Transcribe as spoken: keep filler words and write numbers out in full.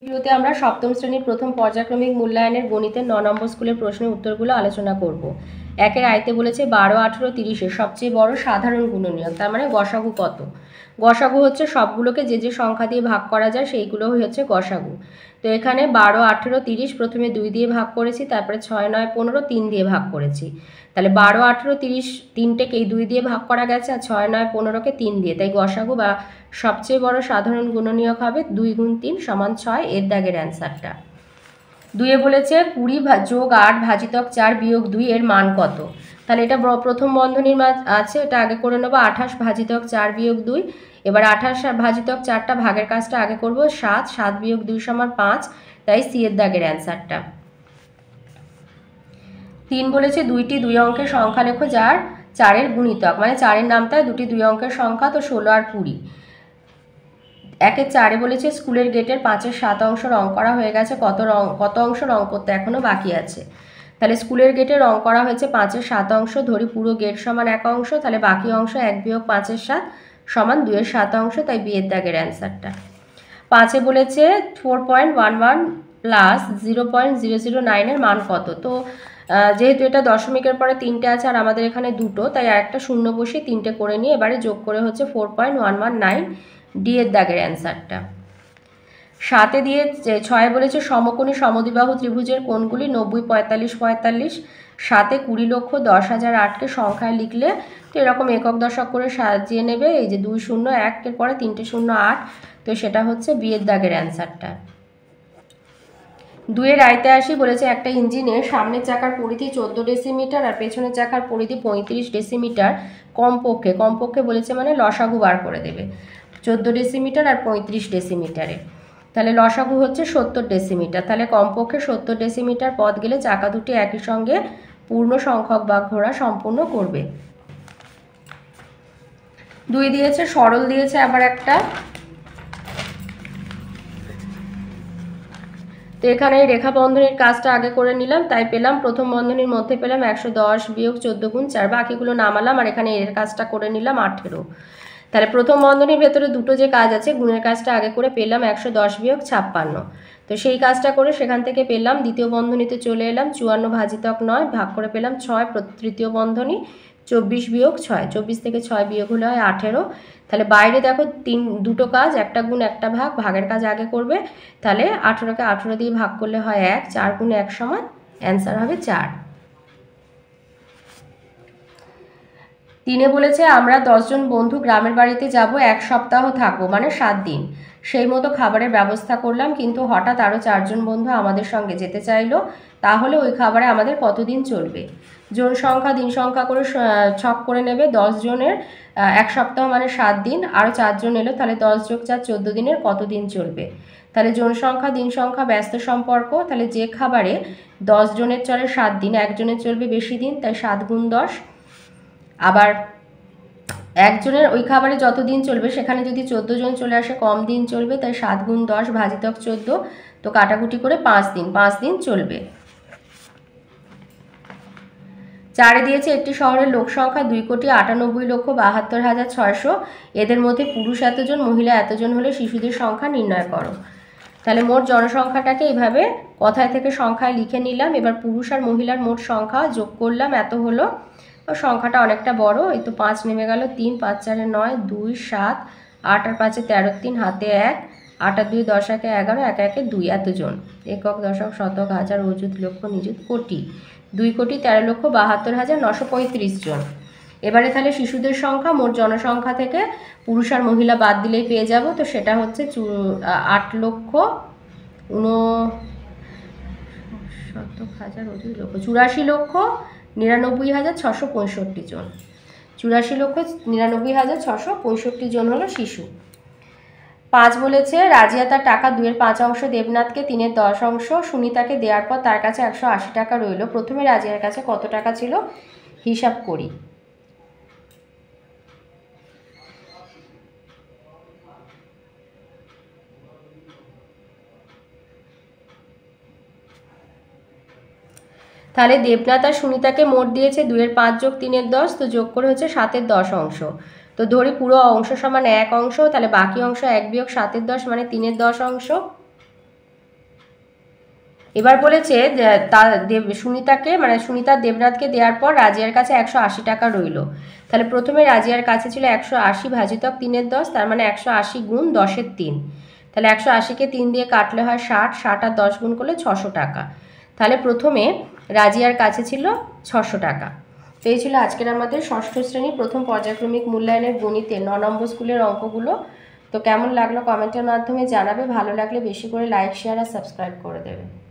ভিডিওতে আমরা সপ্তম শ্রেণীর প্রথম পর্যায়ক্রমিক মূল্যায়নের গণিতের ন নম্বর স্কুলের প্রশ্নের উত্তরগুলো আলোচনা করব। একের আয়তে বলেছে বারো আঠেরো তিরিশের সবচেয়ে বড় সাধারণ গুণনীয়ক, তার মানে গসাগু কত। গসাগু হচ্ছে সবগুলোকে যে যে সংখ্যা দিয়ে ভাগ করা যায় সেইগুলোই হচ্ছে গসাগু। তো এখানে বারো আঠেরো তিরিশ প্রথমে দুই দিয়ে ভাগ করেছি, তারপরে ছয় নয় পনেরো তিন দিয়ে ভাগ করেছি। তাহলে বারো আঠেরো তিরিশ তিনটেকে এই দুই দিয়ে ভাগ করা গেছে, আর ছয় নয় পনেরোকে তিন দিয়ে, তাই গসাগু বা সবচেয়ে বড় সাধারণ গুণনীয়ক হবে দুই গুণ তিন সমান ছয়। এর দাগের অ্যান্সারটা। দুইয়ে বলেছে কুড়ি যোগ আট ভাজিতক চার বিয়োগ দুই এর মান কত। তাহলে এটা প্রথম বন্ধনীর মাঝ আছে, এটা আগে করে নেবো। আঠাশ ভাজিতক চার বিয়োগ দুই, এবার আঠাশ ভাজিতক চারটা ভাগের কাজটা আগে করব। সাত, সাত বিয়োগ দুই সমান পাঁচ, তাই সি এর দাগের অ্যান্সারটা। তিন বলেছে দুইটি দুই অঙ্কের সংখ্যা লেখো যার চারের গুণিতক, মানে চারের নামটা দুটি দুই অঙ্কের সংখ্যা, তো ষোলো আর কুড়ি। একের চারে বলেছে স্কুলের গেটের পাঁচের সাত অংশ রং করা হয়ে গেছে, কত রং কত অংশ রং করতে এখনও বাকি আছে। তাহলে স্কুলের গেটে রং করা হয়েছে পাঁচের সাত অংশ, ধরি পুরো গেট সমান এক অংশ, তাহলে বাকি অংশ এক বিয়োগ পাঁচের সাত সমান দুইয়ের সাত অংশ, তাই বিয়ের দাগের অ্যান্সারটা। পাঁচে বলেছে four point one one plus zero point zero zero নাইনের মান কত। তো যেহেতু এটা দশমিকের পরে তিনটে আছে আর আমাদের এখানে দুটো, তাই আর একটা শূন্য বসিয়ে তিনটে করে নিয়ে এবারে যোগ করে হচ্ছে four point one one nine, D এর দাগের অ্যান্সারটা। সাতে দিয়ে ছয় বলেছে সমকোণী সমদ্বিবাহু ত্রিভুজের কোণগুলি নব্বই পঁয়তাল্লিশ পঁয়তাল্লিশ। সাতে কুড়ি লক্ষ দশ হাজার আটকে সংখ্যায় লিখলে তো এরকম একক দশক করে সাজিয়ে নেবে। এই যে দুই শূন্য একের পরে তিনটে শূন্য আট, তো সেটা হচ্ছে বিয়ের দাগের অ্যান্সারটা। দুইয়ের আয়তে আসি, বলেছে একটা ইঞ্জিনের সামনের চাকার পরিধি চোদ্দো ডেসিমিটার আর পেছনের চাকার পরিধি পঁয়ত্রিশ ডেসিমিটার। কমপক্ষে কমপক্ষে বলেছে মানে লসাগু বার করে দেবে চোদ্দো ডেসিমিটার আর পঁয়ত্রিশ ডেসিমিটারে। তাহলে লসাগু হচ্ছে সত্তর ডেসিমিটার, তাহলে কমপক্ষে সত্তর ডেসিমিটার পথ গেলে চাকা দুটি একই সঙ্গে পূর্ণ সংখ্যক বা ঘোরা সম্পূর্ণ করবে। দুই দিয়েছে সরল দিয়েছে আবার একটা। তো এখানে রেখা বন্ধনীর কাজটা আগে করে নিলাম, তাই পেলাম প্রথম বন্ধনীর মধ্যে পেলাম একশো দশ বিয়োগ চোদ্দো গুণ চার, বাকিগুলো নামালাম আর এখানে এর কাজটা করে নিলাম আঠেরো। তাহলে প্রথম বন্ধনীর ভেতরে দুটো যে কাজ আছে, গুণের কাজটা আগে করে পেলাম একশো দশ বিয়োগ ছাপ্পান্ন, তো সেই কাজটা করে সেখান থেকে পেলাম। দ্বিতীয় বন্ধনীতে চলে এলাম, চুয়ান্ন ভাজিতক নয় ভাগ করে পেলাম ছয়। তৃতীয় বন্ধনী চব্বিশ বিয়োগ ছয়, চব্বিশ থেকে ছয় বিয়োগ হলে হয় আঠেরো। তাহলে বাইরে দেখো তিন দুটো কাজ, একটা গুণ একটা ভাগ, ভাগের কাজ আগে করবে। তাহলে আঠেরোকে আঠেরো দিয়ে ভাগ করলে হয় এক, চার গুণ এক সমান, অ্যান্সার হবে চার। তিনে বলেছে আমরা দশজন বন্ধু গ্রামের বাড়িতে যাব, এক সপ্তাহ থাকবো মানে সাত দিন। সেই মতো খাবারের ব্যবস্থা করলাম, কিন্তু হঠাৎ আরও চারজন বন্ধু আমাদের সঙ্গে যেতে চাইলো, তাহলে ওই খাবারে আমাদের কতদিন চলবে। জন সংখ্যা দিন সংখ্যা করে ছক করে নেবে। দশ জনের এক সপ্তাহ মানে সাত দিন, আরও চারজন এলো, তাহলে দশ যোগ চার চোদ্দো দিনের কতদিন চলবে। তাহলে জন সংখ্যা দিন সংখ্যা ব্যস্ত সম্পর্ক, তাহলে যে খাবারে দশ জনের চলে সাত দিন, একজনের চলবে বেশি দিন, তাই সাত গুণ দশ। আবার একজনের ওই খাবারে যত দিন চলবে সেখানে যদি চোদ্দো জন চলে আসে কম দিন চলবে, তাই সাত গুণ দশ ভাজিতক চোদ্দো, তো কাটাকুটি করে পাঁচ দিন পাঁচ দিন চলবে। চারে দিয়েছে একটি শহরের লোক সংখ্যা দুই কোটি আটানব্বই লক্ষ বাহাত্তর হাজার ছয়শো, এদের মধ্যে পুরুষ এতজন মহিলা এতজন হলে শিশুদের সংখ্যা নির্ণয় করো। তাহলে মোট জনসংখ্যাটাকে এইভাবে কথায় থেকে সংখ্যায় লিখে নিলাম। এবার পুরুষ আর মহিলার মোট সংখ্যা যোগ করলাম, এত হলো। সংখ্যাটা অনেকটা বড়, এই তো পাঁচ নেমে গেল, তিন পাঁচ চারে নয়, দুই সাত, আট আর পাঁচে তেরো, তিন হাতে এক, আট আর দুই দশ, একে এগারো, একে একে দুই, এতজন। একক দশক শতক হাজার অযুত লক্ষ নিযুত কোটি, দুই কোটি তেরো লক্ষ বাহাত্তর হাজার নশো পঁয়ত্রিশ জন। এবারে তাহলে শিশুদের সংখ্যা মোট জনসংখ্যা থেকে পুরুষ আর মহিলা বাদ দিলেই পেয়ে যাব, তো সেটা হচ্ছে আট লক্ষ উন শতক হাজার অযুত লক্ষ চুরাশি লক্ষ নিরানব্বই হাজার ছশো পঁয়ষট্টি জন। চুরাশি লক্ষ নিরানব্বই হাজার ছশো পঁয়ষট্টি জন হলো শিশু। পাঁচ বলেছে রাজিয়া তার টাকা দুইয়ের পাঁচ অংশ দেবনাথকে, তিনের দশ অংশ সুনিতাকে দেওয়ার পর তার কাছে একশো আশি টাকা রইল। প্রথমে রাজিয়ার কাছে কত টাকা ছিল হিসাব করি। তাহলে দেবনাথ আর সুনিতাকে মোট দিয়েছে দুইয়ের পাঁচ যোগ তিনের দশ, তো যোগ করে হচ্ছে সাতের দশ অংশ। তো ধরি পুরো অংশ সমান এক অংশ, তাহলে বাকি অংশ এক বিয়োগ সাতের দশ মানে তিনের দশ অংশ। এবার বলেছে তার দেব সুনিতাকে মানে সুনিতা দেবনাথকে দেওয়ার পর রাজিয়ার কাছে একশো আশি টাকা রইল। তাহলে প্রথমে রাজিয়ার কাছে ছিল একশো আশি ভাজিতক তিনের দশ, তার মানে একশো আশি গুণ দশের তিন। তাহলে একশো আশিকে তিন দিয়ে কাটলে হয় ষাট, ষাট আর দশ গুণ করলে ছশো টাকা। তাহলে প্রথমে রাজিয়ার কাছে ছিল ছশো টাকা। তো এই ছিল আজকের আমাদের ষষ্ঠ শ্রেণী প্রথম পর্যায়ক্রমিক মূল্যায়নের গণিতের ন নম্বর স্কুলের অঙ্কগুলো। তো কেমন লাগলো কমেন্টের মাধ্যমে জানাবে, ভালো লাগলে বেশি করে লাইক শেয়ার আর সাবস্ক্রাইব করে দেবে।